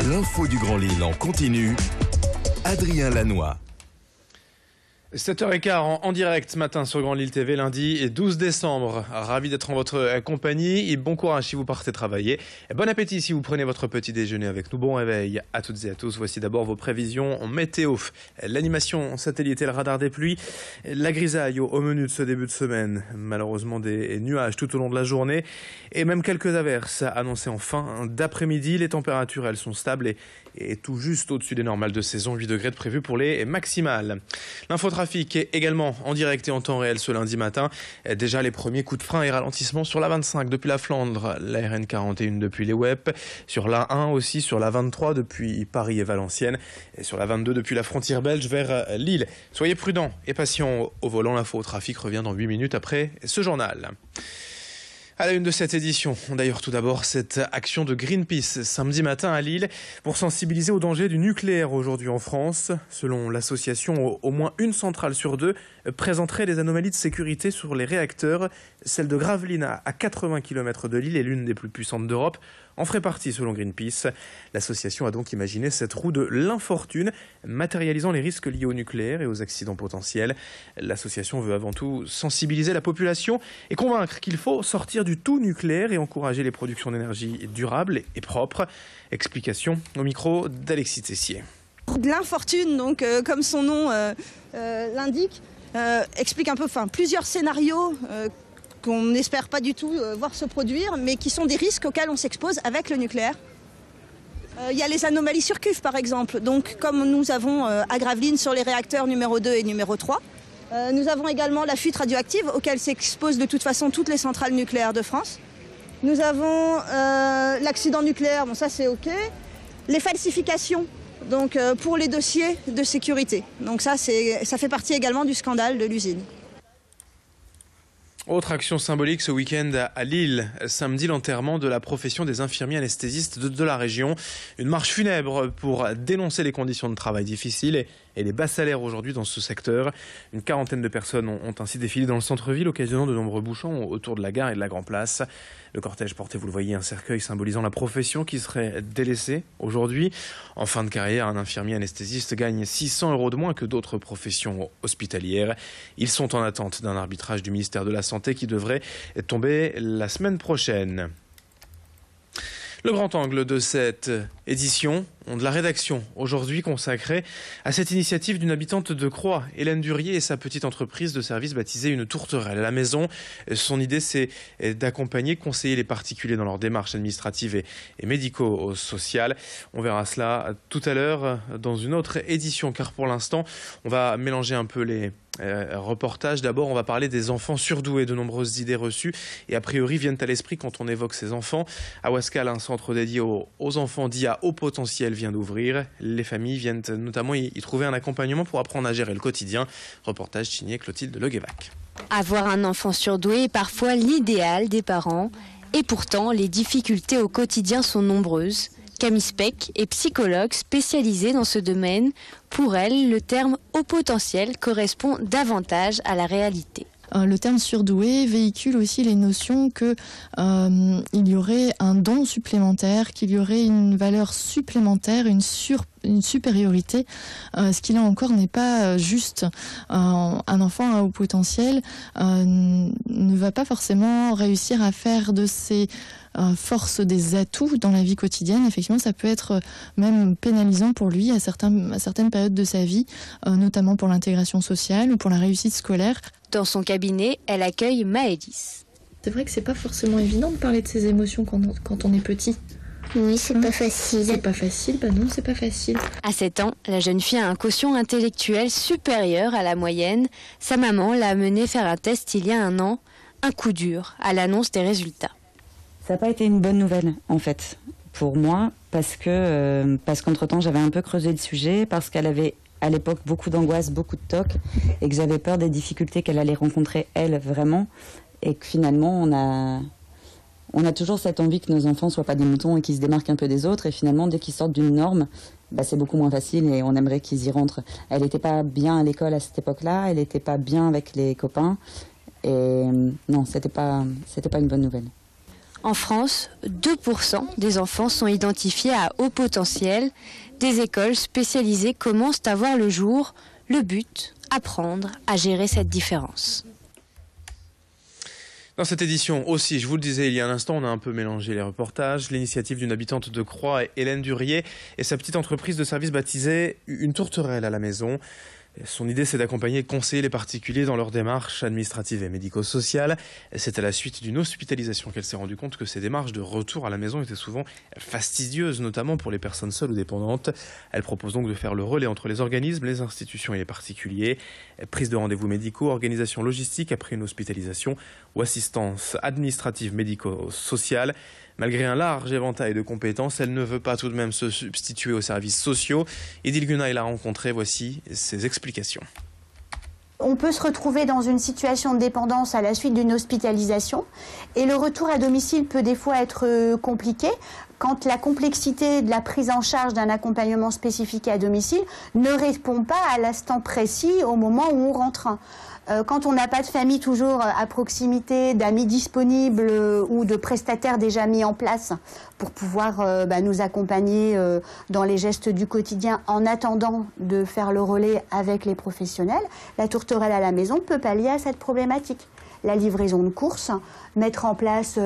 L'info du Grand Lille en continu. Adrien Lanois. 7h15 en direct ce matin sur Grand Lille TV, lundi et 12 décembre. Ravi d'être en votre compagnie et bon courage si vous partez travailler. Et bon appétit si vous prenez votre petit déjeuner avec nous. Bon réveil à toutes et à tous. Voici d'abord vos prévisions météo. L'animation satellite et le radar des pluies. La grisaille au menu de ce début de semaine. Malheureusement des nuages tout au long de la journée et même quelques averses annoncées en fin d'après-midi. Les températures elles sont stables et tout juste au-dessus des normales de saison. 8 degrés de prévu pour les maximales. L'infotrafic est également en direct et en temps réel ce lundi matin. Déjà les premiers coups de frein et ralentissements sur la 25 depuis la Flandre, la RN 41 depuis les WEP, sur la 1 aussi, sur la 23 depuis Paris et Valenciennes, et sur la 22 depuis la frontière belge vers Lille. Soyez prudents et patients au volant. L'infotrafic revient dans 8 minutes après ce journal. À la une de cette édition, d'ailleurs tout d'abord cette action de Greenpeace samedi matin à Lille pour sensibiliser au danger du nucléaire aujourd'hui en France. Selon l'association, au moins une centrale sur deux présenterait des anomalies de sécurité sur les réacteurs. Celle de Gravelines à 80 km de Lille est l'une des plus puissantes d'Europe. En ferait partie selon Greenpeace. L'association a donc imaginé cette roue de l'infortune, matérialisant les risques liés au nucléaire et aux accidents potentiels. L'association veut avant tout sensibiliser la population et convaincre qu'il faut sortir du tout nucléaire et encourager les productions d'énergie durables et propres. Explication au micro d'Alexis Tessier. L'infortune, donc comme son nom l'indique, explique un peu, plusieurs scénarios qu'on n'espère pas du tout voir se produire, mais qui sont des risques auxquels on s'expose avec le nucléaire. Il y a les anomalies sur cuve par exemple, donc comme nous avons à Gravelines sur les réacteurs numéro 2 et numéro 3. Nous avons également la fuite radioactive auquel s'exposent de toute façon toutes les centrales nucléaires de France. Nous avons l'accident nucléaire, bon ça c'est ok. Les falsifications, donc pour les dossiers de sécurité. Donc ça fait partie également du scandale de l'usine. Autre action symbolique ce week-end à Lille. Samedi, l'enterrement de la profession des infirmiers anesthésistes de la région. Une marche funèbre pour dénoncer les conditions de travail difficiles et les bas salaires aujourd'hui dans ce secteur. Une quarantaine de personnes ont ainsi défilé dans le centre-ville, occasionnant de nombreux bouchons autour de la gare et de la Grand Place. Le cortège portait, vous le voyez, un cercueil symbolisant la profession qui serait délaissée aujourd'hui. En fin de carrière, un infirmier anesthésiste gagne 600 € de moins que d'autres professions hospitalières. Ils sont en attente d'un arbitrage du ministère de la Santé qui devrait tomber la semaine prochaine. Le grand angle de cette édition de la rédaction, aujourd'hui consacrée à cette initiative d'une habitante de Croix, Hélène Durier, et sa petite entreprise de service baptisée Une Tourterelle à la maison. Son idée, c'est d'accompagner, conseiller les particuliers dans leurs démarches administratives et médico-sociales. On verra cela tout à l'heure dans une autre édition, car pour l'instant, on va mélanger un peu les reportages. D'abord, on va parler des enfants surdoués. De nombreuses idées reçues et a priori viennent à l'esprit quand on évoque ces enfants. À Ouascal, un centre dédié aux enfants dits à haut potentiel vient d'ouvrir. Les familles viennent notamment y trouver un accompagnement pour apprendre à gérer le quotidien. Reportage signé Clotilde Leguévac. Avoir un enfant surdoué est parfois l'idéal des parents. Et pourtant, les difficultés au quotidien sont nombreuses. Camille Speck est psychologue spécialisée dans ce domaine. Pour elle, le terme haut potentiel correspond davantage à la réalité. Le terme surdoué véhicule aussi les notions que il y aurait un don supplémentaire, qu'il y aurait une valeur supplémentaire, une supériorité, ce qui là encore n'est pas juste. Un enfant à haut potentiel ne va pas forcément réussir à faire de ses forces des atouts dans la vie quotidienne. Effectivement, ça peut être même pénalisant pour lui à certaines périodes de sa vie, notamment pour l'intégration sociale ou pour la réussite scolaire. Dans son cabinet, elle accueille Maëlys. C'est vrai que c'est pas forcément évident de parler de ses émotions quand on est petit. Oui, c'est pas facile. C'est pas facile, non, c'est pas facile. À 7 ans, la jeune fille a un quotient intellectuel supérieur à la moyenne. Sa maman l'a amenée faire un test il y a 1 an. Un coup dur à l'annonce des résultats. Ça n'a pas été une bonne nouvelle, en fait, pour moi, parce qu'entre-temps, j'avais un peu creusé le sujet, parce qu'elle avait à l'époque beaucoup d'angoisse, beaucoup de toc, et que j'avais peur des difficultés qu'elle allait rencontrer, elle, vraiment, et que finalement, on a toujours cette envie que nos enfants ne soient pas des moutons et qu'ils se démarquent un peu des autres, et finalement, dès qu'ils sortent d'une norme, c'est beaucoup moins facile et on aimerait qu'ils y rentrent. Elle n'était pas bien à l'école à cette époque-là, elle n'était pas bien avec les copains, et non, c'était pas une bonne nouvelle. En France, 2% des enfants sont identifiés à haut potentiel. Des écoles spécialisées commencent à voir le jour. Le but, apprendre à gérer cette différence. Dans cette édition aussi, je vous le disais il y a un instant, on a un peu mélangé les reportages. L'initiative d'une habitante de Croix, Hélène Durier, et sa petite entreprise de service baptisée Une tourterelle à la maison. Son idée, c'est d'accompagner et de conseiller les particuliers dans leurs démarches administratives et médico-sociales. C'est à la suite d'une hospitalisation qu'elle s'est rendue compte que ces démarches de retour à la maison étaient souvent fastidieuses, notamment pour les personnes seules ou dépendantes. Elle propose donc de faire le relais entre les organismes, les institutions et les particuliers. Prise de rendez-vous médicaux, organisation logistique après une hospitalisation ou assistance administrative médico-sociale. Malgré un large éventail de compétences, elle ne veut pas tout de même se substituer aux services sociaux. Edil Gunaï l'a rencontrée, voici ses explications. On peut se retrouver dans une situation de dépendance à la suite d'une hospitalisation et le retour à domicile peut des fois être compliqué quand la complexité de la prise en charge d'un accompagnement spécifique à domicile ne répond pas à l'instant précis au moment où on rentre. Quand on n'a pas de famille toujours à proximité, d'amis disponibles ou de prestataires déjà mis en place pour pouvoir nous accompagner dans les gestes du quotidien en attendant de faire le relais avec les professionnels, la tourterelle à la maison peut pallier à cette problématique. La livraison de courses, mettre en place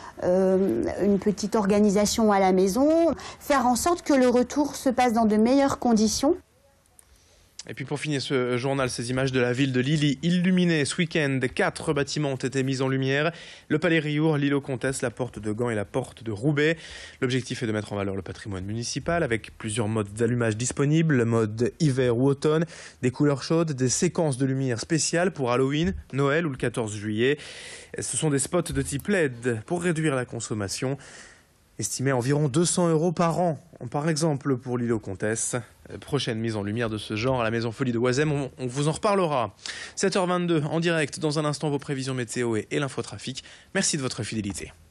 une petite organisation à la maison, faire en sorte que le retour se passe dans de meilleures conditions. Et puis pour finir ce journal, ces images de la ville de Lily illuminée ce week-end. 4 bâtiments ont été mis en lumière. Le Palais Riour, l'île aux Comtesses, la porte de Gand et la porte de Roubaix. L'objectif est de mettre en valeur le patrimoine municipal avec plusieurs modes d'allumage disponibles. Mode hiver ou automne, des couleurs chaudes, des séquences de lumière spéciales pour Halloween, Noël ou le 14 juillet. Ce sont des spots de type LED pour réduire la consommation. Estimé à environ 200 € par an, par exemple pour l'île aux Comtesses. Prochaine mise en lumière de ce genre à la Maison Folie de Oisem, on vous en reparlera. 7h22 en direct, dans un instant vos prévisions météo et l'infotrafic. Merci de votre fidélité.